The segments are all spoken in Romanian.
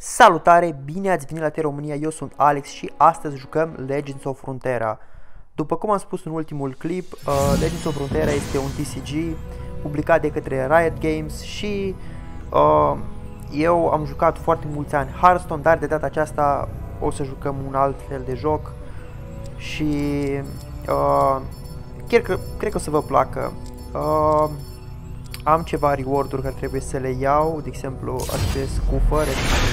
Salutare, bine ați venit la T-România, eu sunt Alex și astăzi jucăm Legends of Runeterra. După cum am spus în ultimul clip, Legends of Runeterra este un TCG publicat de către Riot Games și eu am jucat foarte mulți ani Hearthstone, dar de data aceasta o să jucăm un alt fel de joc și cred că o să vă placă. Am ceva reward-uri care trebuie să le iau, de exemplu acest cufăr,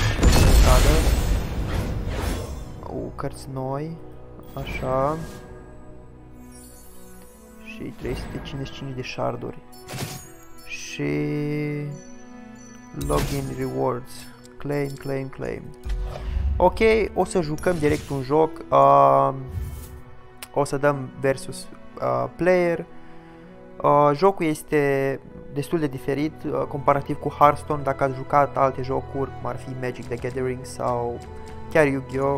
cărți noi, așa, și 355 de sharduri și login rewards, claim. Ok, o să jucăm direct un joc, o să dăm versus player. Jocul este destul de diferit comparativ cu Hearthstone. Dacă ați jucat alte jocuri, cum ar fi Magic the Gathering sau chiar Yu-Gi-Oh!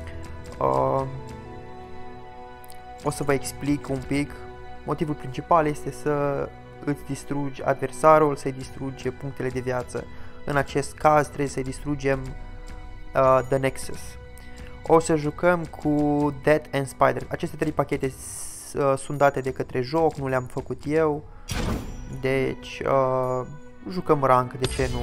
O să vă explic un pic. Motivul principal este să îți distrugi adversarul, să-i distrugi punctele de viață. În acest caz trebuie să-i distrugem The Nexus. O să jucăm cu Death and Spider. Aceste trei pachete sunt date de către joc, nu le-am făcut eu, deci jucăm rank, de ce nu?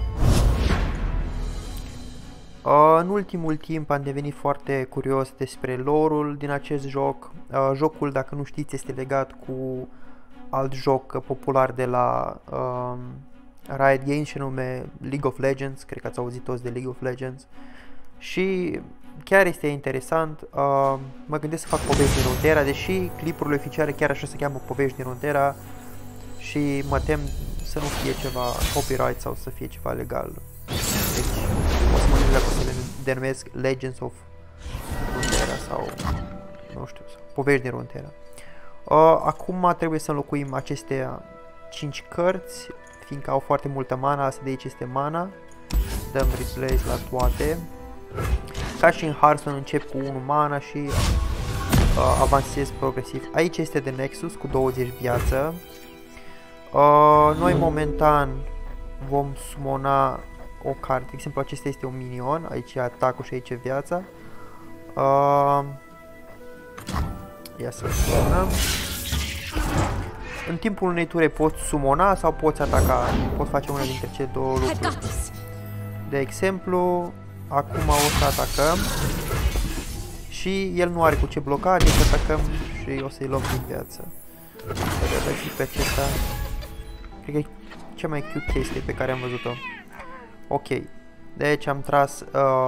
În ultimul timp am devenit foarte curios despre lore-ul din acest joc. Jocul, dacă nu știți, este legat cu alt joc popular de la Riot Games și nume League of Legends, cred că ați auzit toți de League of Legends. Și chiar este interesant, mă gândesc să fac povești din Runeterra, deși clipurile oficiale chiar așa se cheamă povești din Runeterra și mă tem să nu fie ceva copyright sau să fie ceva legal. Deci o să mă gândesc dacă să le denumesc Legends of Runeterra sau nu știu, povești din Runeterra. Acum trebuie să înlocuim aceste 5 cărți, fiindcă au foarte multă mana, asta de aici este mana. Dăm replace la toate. Ca și în Hearthstone încep cu 1 mana și avansez progresiv. Aici este The Nexus cu 20 viață. Noi momentan vom sumona o carte, de exemplu acesta este un minion, aici e atacul și aici e viața. Ia să sumonăm. În timpul unei ture poți sumona sau poți ataca, poți face una dintre cele două lucruri. De exemplu, acum o să atacăm și el nu are cu ce bloca, deci atacăm și o să-i luăm din viață. Și pe acesta, cred că e cea mai cute chestie pe care am văzut-o. Ok, deci am tras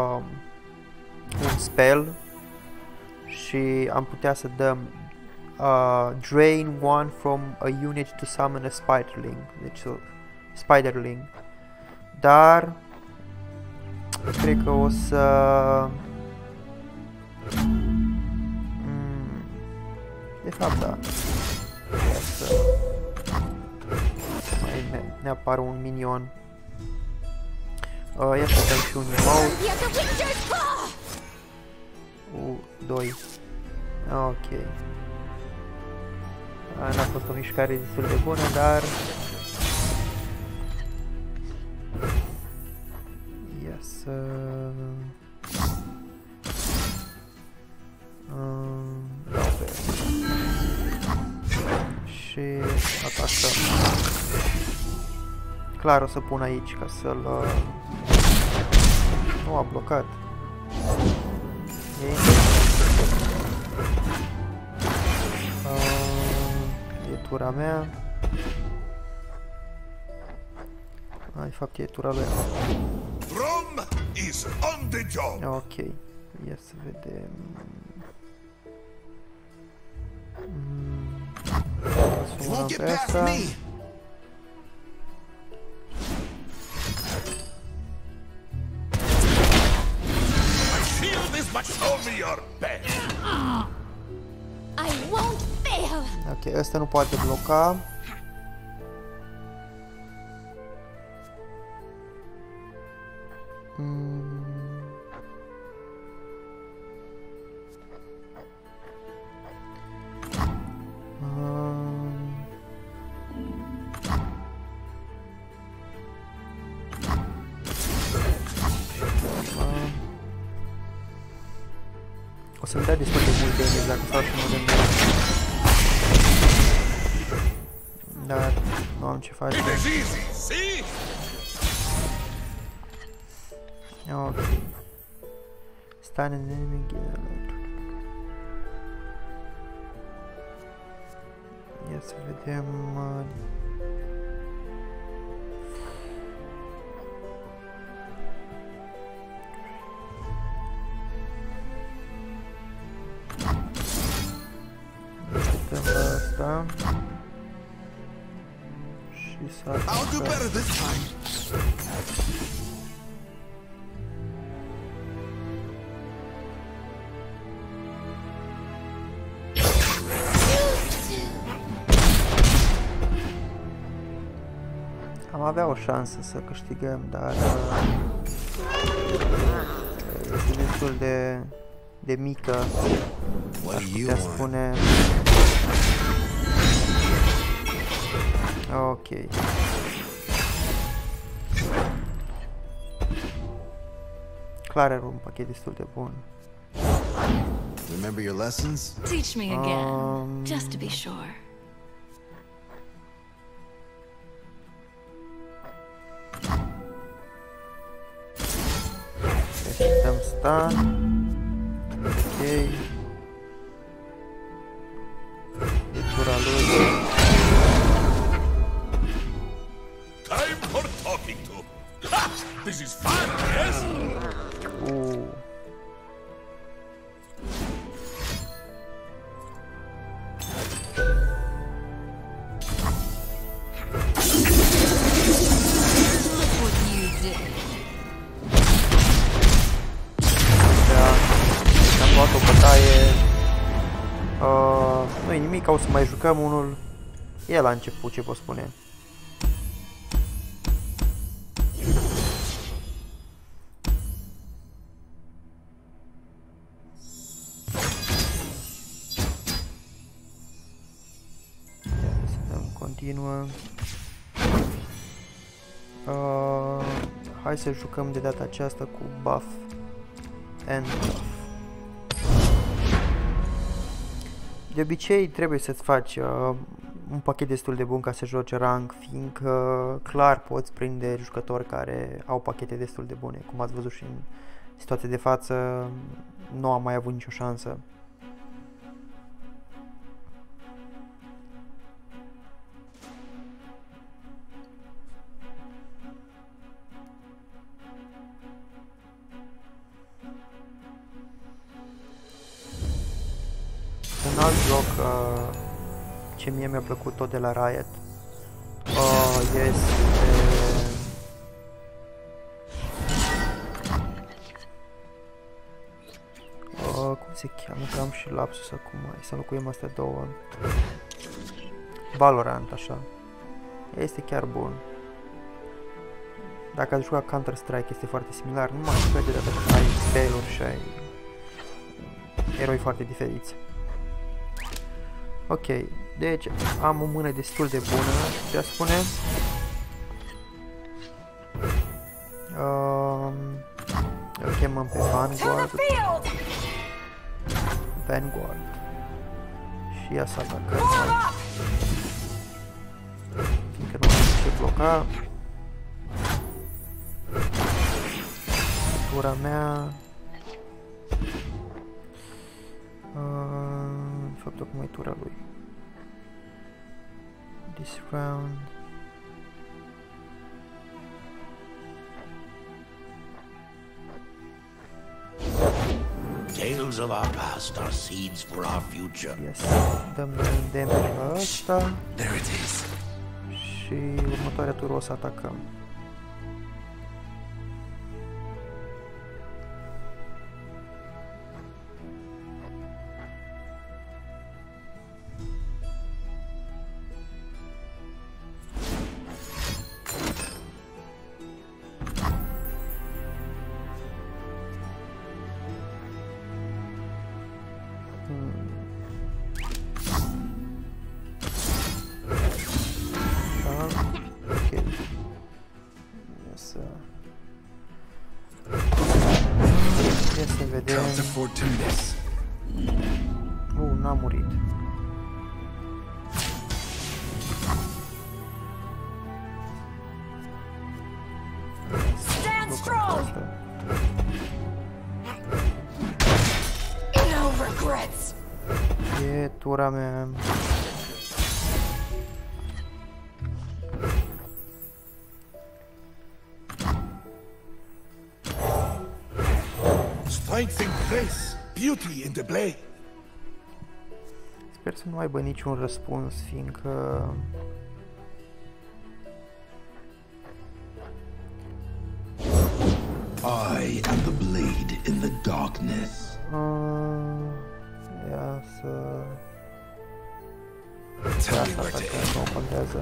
un spell și am putea să dăm drain one from a unit to summon a spiderling, deci spiderling, dar cred că o să de fapt da, să mai ne apară un minion. Ia să dăm și un emote. 2. Ok. N-a fost o mișcare destul de bună, dar ia să dau pe și atacăm. Clar o să pun aici ca să-l nu a blocat. E tura mea. De fapt e tura lui. Ok, ia să vedem. Sumăm pe asta. Ok, ăsta nu poate bloca. să-mi dea destul de mult damage dacă stau și mă gândesc. Dar nu am ce face. Ok. Stun an enemy. Ia să vedem. Așteptăm la asta. Și să apucă. Am avea o șansă să câștigăm, dar este destul de mică, aș putea spune. Ok. Clar era un pachet destul de bun. Remember your lessons? Teach me again, just to be sure. Dăm stun. Ok. E tura lui. Time for talking to. Ha! This is fun, yes? Look what you did. Am luat o bătaie. Nu-i nimic, o să mai jucăm unul. E la început, ce pot spune. Să dăm continuă. Hai să jucăm de data aceasta cu buff and buff. De obicei trebuie să-ți faci un pachet destul de bun ca să joci rank, fiindcă clar poți prinde jucători care au pachete destul de bune. Cum ați văzut și în situația de față, nu am mai avut nicio șansă. Un alt joc ce mie mi-a plăcut tot de la Riot este cum se cheamă, că am și lapsus acum, hai să înlocuim astea două. Valorant, așa. Este chiar bun. Dacă ați jucat Counter-Strike este foarte similar, numai că de data că ai spell-uri și ai eroi foarte diferiți. Ok, deci am o mână destul de bună, ce spune. Îl chemăm pe Vanguard. Și ia să atacăm. Fiindcă nu am ce bloca. Tura mea. De fapt, acum e tura lui. This round. Tales of our past are seeds for our future. Yes, dăm damage la ăsta. There it is. Și următoarea tură o să atacăm. N-a murit. Stand strong! No regrets! E tura mea. Strength in grace, beauty in the blade. Sper să nu aibă niciun răspuns, fiindcă... I am the blade in the darkness. Ia să... Tell me Asta where to parcă aim. nu contează.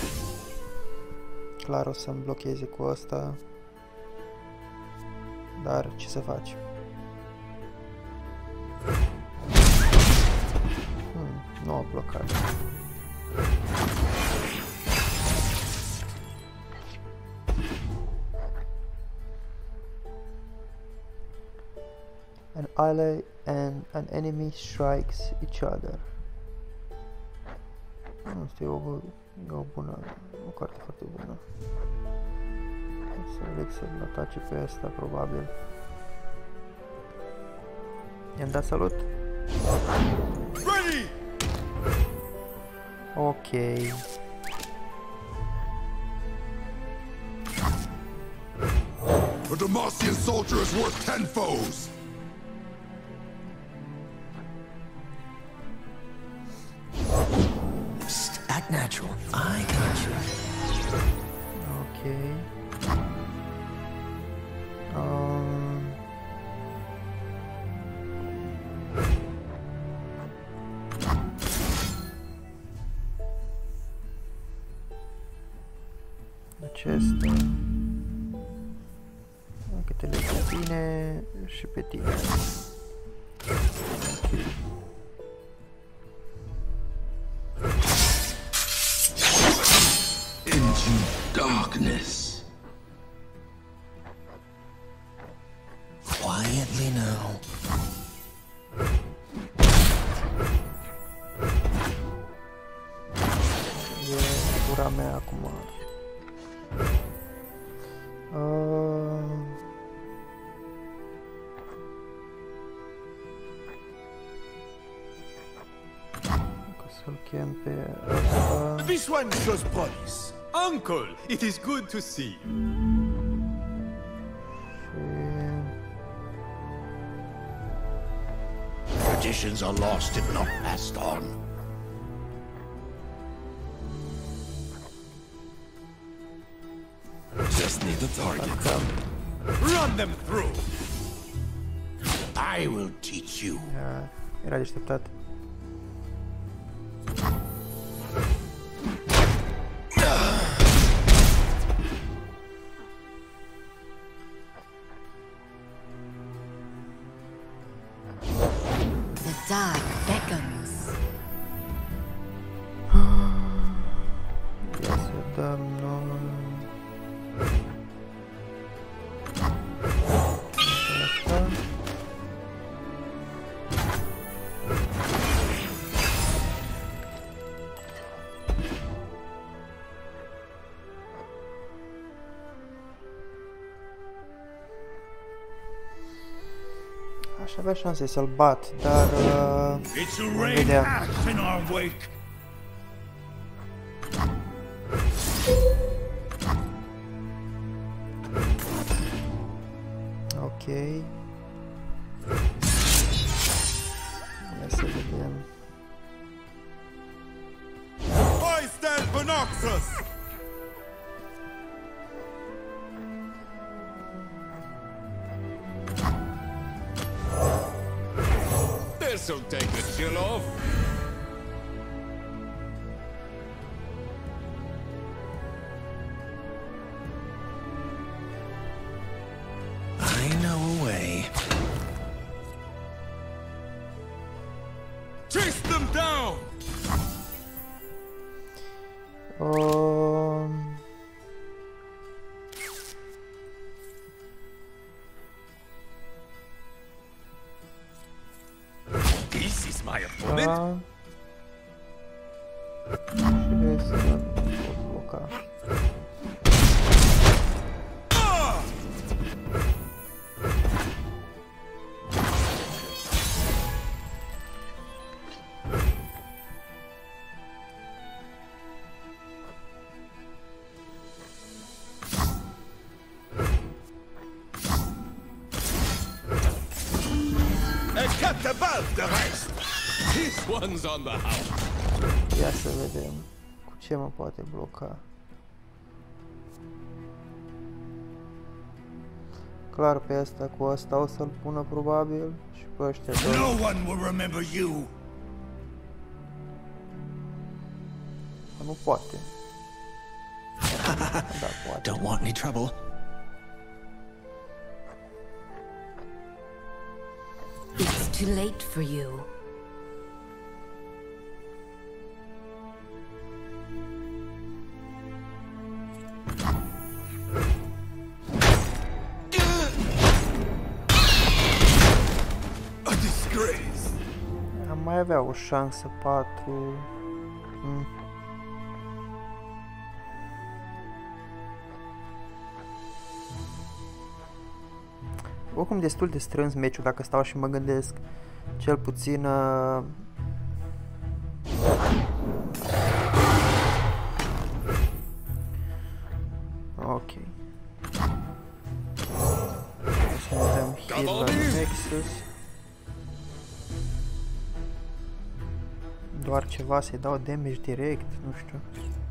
Clar o să-mi blocheze cu asta. Dar ce să faci? Nu a blocat. An ally and an enemy strikes each other. Asta e o bună, o carte foarte bună. O să aleg să-l atace pe asta, probabil. I-am dat salut? Ready! Ok. A Demacian soldier is worth 10 foes. Act natural. I got you. Ok. Acesta. Că te leg pe tine și pe tine. Ok. Into darkness. Quietly now. E tura mea acum. Să-l chem pe ăsta. This one shows promise. Uncle, it is good to see you. Traditions are lost if not passed on. Just need the target. Run them through. I will teach you. Era deșteptat. The dark beckons. Ia să dăm noi... Asta. Aș avea șanse să-l bat, dar... It shall vom rain vedea. ash in our wake. Ok. Ia să vedem. I stand for Noxus. This'll take the chill off. I know a way. Chase them down. my opponent. Și să pot bloca. Kept above the rest. This one's on the house. Ia să vedem cu ce mă poate bloca. Clar pe asta cu asta o să-l pună probabil și pe ăștia doi. No one will remember you. Nu poate. Da, poate. Don't want any trouble. It's too late for you. A disgrace. Am mai avea o șansă 4. Oricum destul de strâns meciul dacă stau și mă gândesc. Cel puțin ok. Să vedem heal la Nexus. Doar ceva să-i dau damage direct, nu știu.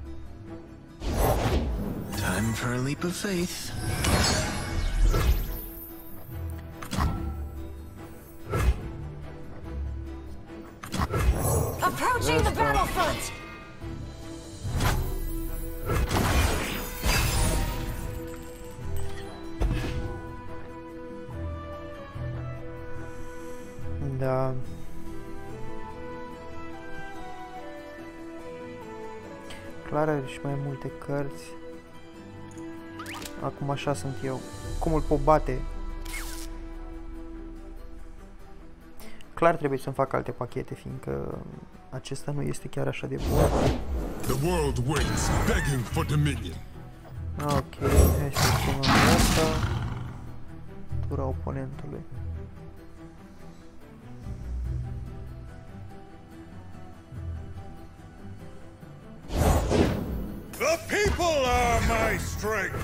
Time for a leap of faith. Approaching the battlefront! Da. Clar are și mai multe cărți. Acum așa sunt eu. Cum îl pot bate? Clar trebuie să-mi fac alte pachete, fiindcă acesta nu este chiar așa de bun. The world waits, begging for dominion. Ok, hai să chemăm asta. Tura oponentului. The people are my strength.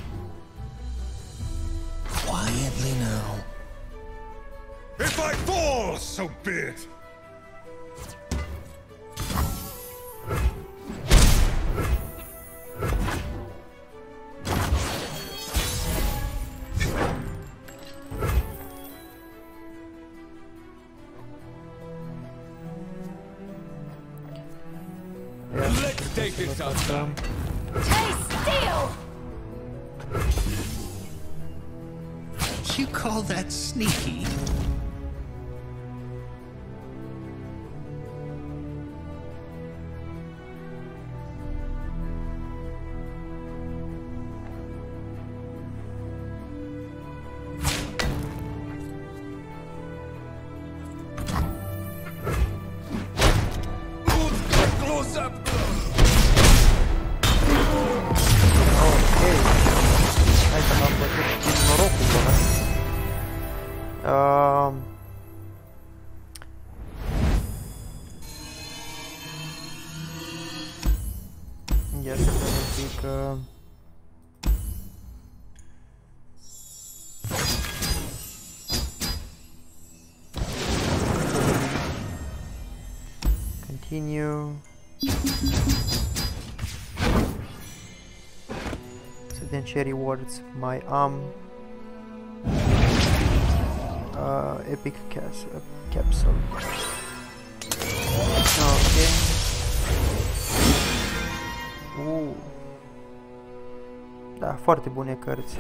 Quietly now. If I fall, so be it. Let's take this outside. Taste steel! You call that sneaky? Close up. Hai că m-am bătut din norocul ăla. Ia să vedem un pic. Continue. Să vedem ce rewards mai am. Epic Capsule. Ok. Da, foarte bune cărți.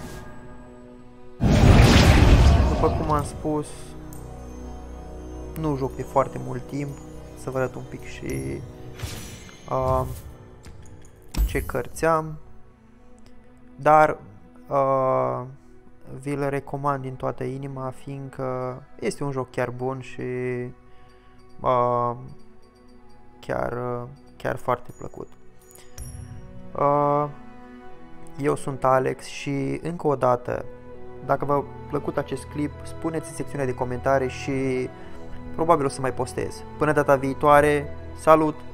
După cum am spus, nu joc de foarte mult timp. Să vă arăt un pic și ce cărți am. Dar vi-l recomand din toată inima, fiindcă este un joc chiar bun și chiar foarte plăcut. Eu sunt Alex și încă o dată, dacă v-a plăcut acest clip, spuneți în secțiunea de comentarii și probabil o să mai postez. Până data viitoare, salut!